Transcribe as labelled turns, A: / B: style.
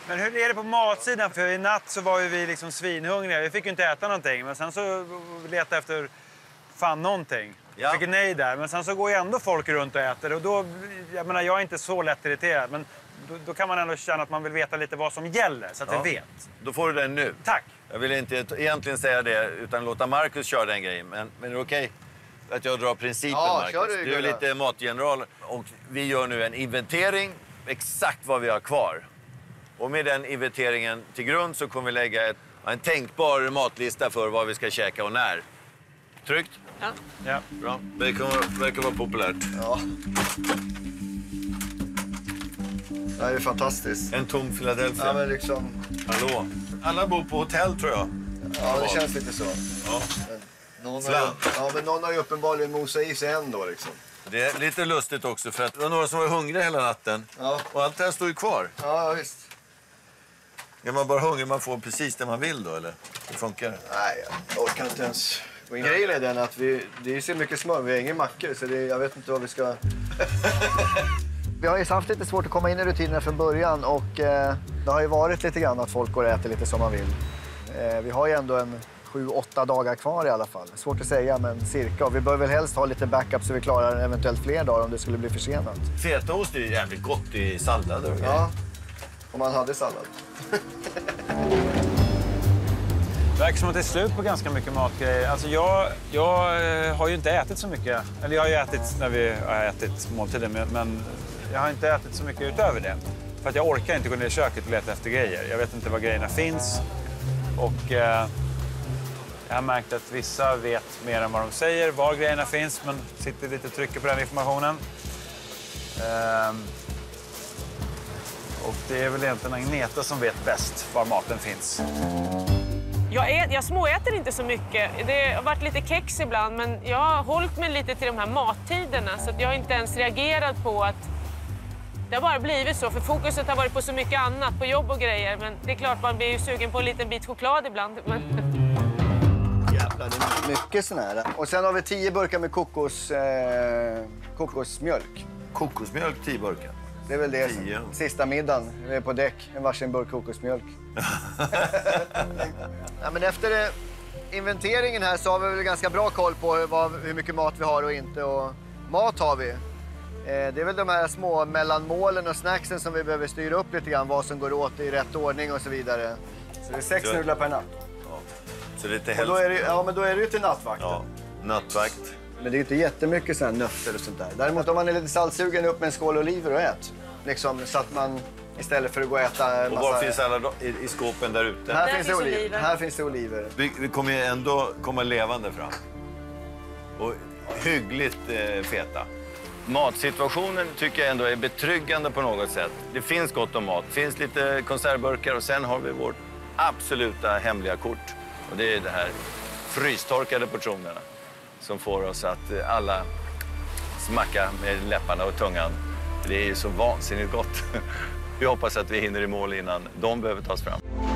A: Men hur är det på matsidan? För i natt så var ju vi liksom svinhungriga. Vi fick ju inte äta någonting. Men sen så letade efter fan någonting. Ja. Fick nej där. Men sen så går ju ändå folk runt och äter. Och då, jag menar, jag är inte så lätt irriterad. Men då kan man ändå känna att man vill veta lite vad som gäller. Så att vi vet.
B: Då får du den nu.
A: Tack.
B: Jag vill inte egentligen säga det utan låta Marcus köra den grejen. Men är det okej att jag drar principen, Marcus? Du är lite matgeneral. Och vi gör nu en inventering. Exakt vad vi har kvar. Och med den inventeringen till grund så kommer vi lägga en tänkbar matlista för vad vi ska käka och när. Tryggt?
A: Ja.
B: Bra. Det verkar vara populärt.
C: Ja. Det är fantastiskt.
B: En tom Philadelphia.
C: Ja, men liksom...
B: Hallå? Alla bor på hotell, tror jag.
C: Ja, det känns lite så.
B: Ja.
C: Men någon har ju uppenbarligen mosat i sig ändå, liksom.
B: Det är lite lustigt också, för att det var några som var hungriga hela natten. Ja. Och allt det här står ju kvar.
C: Ja, visst.
B: Är man bara hungrig, man får precis det man vill då, eller? Det funkar?
C: Nej, jag orkar inte ens. Grejen är den att det är så mycket smör, vi har ingen mackor, så jag vet inte vad vi ska... Vi har ju haft lite svårt att komma in i rutinerna från början och det har ju varit lite grann att folk går och äter lite som man vill. Vi har ju ändå en 7-8 dagar kvar i alla fall. Svårt att säga, men cirka. Och vi bör väl helst ha lite backup så vi klarar eventuellt fler dagar om det skulle bli försenat.
B: Fetaost är ju jävligt gott i sallader och grejer.
C: Ja, om man hade sallad.
A: Det verkar som att det är slut på ganska mycket matgrejer. Alltså jag har ju inte ätit så mycket. Eller jag har ju ätit när vi har ätit måltider, men jag har inte ätit så mycket utöver det. För att jag orkar inte gå ner i köket och leta efter grejer. Jag vet inte var grejerna finns. Och jag har märkt att vissa vet mer än vad de säger, var grejerna finns, men sitter lite och trycker på den informationen. Och det är väl egentligen Agneta som vet bäst var maten finns.
D: Jag småäter inte så mycket. Det har varit lite kex ibland, men jag har hållit mig lite till de här mattiderna så att jag har inte ens reagerat på att det har bara blivit så. För fokuset har varit på så mycket annat, på jobb och grejer. Men det är klart, man blir ju sugen på en liten bit choklad ibland. Men...
C: Jävlar, det är mycket sån här. Och sen har vi 10 burkar med kokosmjölk.
B: Kokosmjölk, 10 burkar.
C: Det är väl det. Sista middagen. Vi är på däck. En varsin burk kokosmjölk. Ja, men efter inventeringen här så har vi väl ganska bra koll på hur mycket mat vi har och inte. Och mat har vi. Det är väl de här små mellanmålen och snacksen som vi behöver styra upp lite grann. Vad som går åt i rätt ordning och så vidare. Så det är 6 nudlar per natt.
B: Ja. Så det är lite
C: och då är det, men då är det ju till nattvakten.
B: Ja, nattvakt.
C: Men det är ju inte jättemycket sån här nötter och sånt där. Däremot om man är lite saltsugen, upp med en skål oliver och ät. Liksom, så att man istället för att gå och äta...
B: Och var finns alla i skåpen där ute?
C: Här finns det oliver. Här finns det oliver.
B: Vi kommer ju ändå komma levande fram. Och hyggligt feta. Matsituationen tycker jag ändå är betryggande på något sätt. Det finns gott om mat. Det finns lite konservburkar och sen har vi vårt absoluta hemliga kort. Och det är det här frystorkade portionerna som får oss att alla smacka med läpparna och tungan. Det är ju så vansinnigt gott. Vi hoppas att vi hinner i mål innan de behöver tas fram.